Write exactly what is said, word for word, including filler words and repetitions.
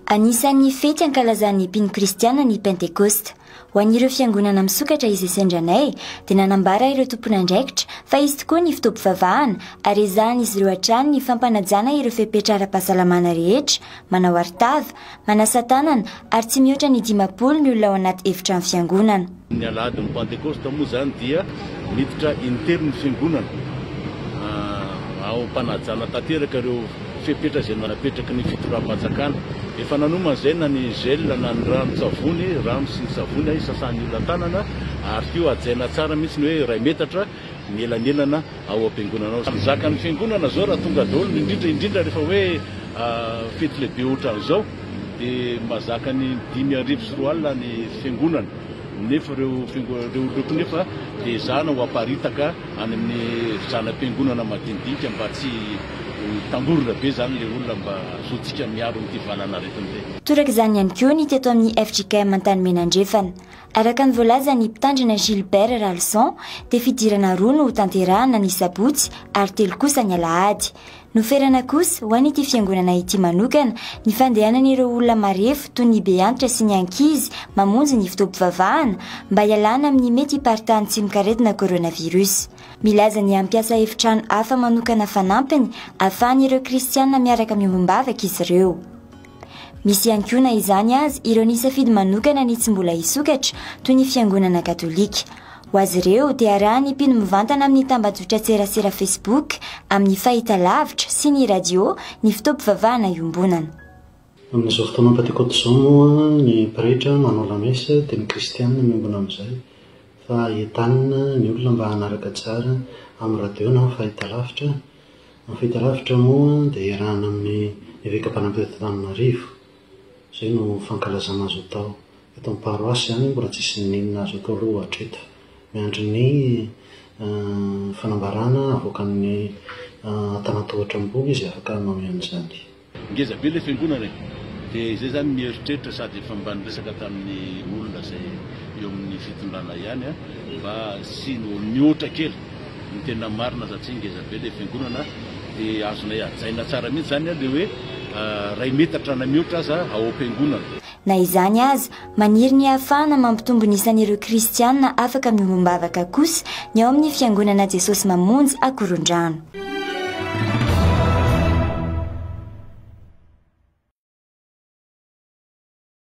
Anisan'ny fety ankalazan'ny mpino kristiana ny pentekosta. Ho an'ireo fiangonana misokatra izay sendranay dia nanambara ireo tompon'andraikitra fa izy tokoa ny fitopy-vavahana ary ezahana izy ireo hatrany ny fampanajana ireo fepetra ara-pahasalamana rehetra, manao artava, manasa tanana ary tsy mihoatra ny dimapolo ny olona ao anaty efitrano fiangonana. Ny alahadin'ny pentekosta moa zany dia miditra interne fiangonana. Ao mpanajana tanteraka ireo fepetra izay manapetraka ny fitoram-panjakana. Efa nanomana izay na ny gel na ny rano-tsavony, rano sy ny savony sasan'ny olona tanana ary koa ajaina tsara mihitsy ny hoe iray metatra ny elanelana ao am-piangonana ao. Zakan'ny fiangonana zao raha tonga daholo indrindra indrindra rehefa hoe fety lehibe ohatran'izao dia mazaka ny dimy arivo sy roa alina ny fiangonana. Nefa ireo ireo nefa dia zana ho aparitaka any amin'ny zanam-piangonana madinidinika mba tsy tamborola be zany le olona mba sotsika miaro n'ity valana aretin'izay. Toraka izany ihany koa ny teto amin'ny F J K M Antanimbena andrefana. Araka ny voalazan'ny mpitandrina Gilbert Ralson dia fidirana roa no tanterahana ny sabotsy ary telo kosa ny alahady. Noferana kosa ho an'ity fiangonana ity manokana ny fandehanan'ireo olona marefo toy ny be antitra sy ny ankizy mamonjy ny fitopy-vavahana mba hialana amin'ny mety hiparitahany tsy mikaretina coronavirus. Milaza ny ampiasa efitrano hafa manokana fanampiny ahafahan'ireo kristiana miaraka miombambavaka izy ireo. Misy ihany koa na izany azy ireo nisafidy manokana ny tsy mbola hisokatra toy ny fiangonana katolika. Ho azy ireo dia arahany mpino mivantana amin'ny tambazotra tserasera Facebook amin'ny fahitalavitra sy ny radio ny fitopy-vavahana iombonana. Amin'izao fotoana pentekosta izao moa ny pretra manao lamesa dia ny kristiana miombona amin'izay fa entanina ny olona mba hanaraka tsara amin'ny radio na fahitalavitra. Amin'ny fahitalavitra moa dia iarahana amin'ny evekam-panampetananarivo. Izay no fankalazana azo atao. Eto amin'ny paroasy izany mbola tsisy ninona azo atao aloha hatreto. Miandry ny fanambarana avoakan'ny tanatohatra ambony izy afaka manao an'izany. Ngeza be ilay fiangonana dia izay zany mieritreritra sady efa mba niresaka tamin'ny olona izay eo amin'ny fitondrana ihany mba sy mihoatra kely ny tena marina satria ngeza be ilay fiangonana dia azonay ajaina tsara mihitsy zany ilay hoe ray metatra na mihoatra aza ao am-piangonana. Na izany aza maniry ny ahafahana mampitombo nisan'ireo kristiana afaka miombambavaka kosa ny ao amin'ny fiangonana Jesosy mamonjy akoron-drano.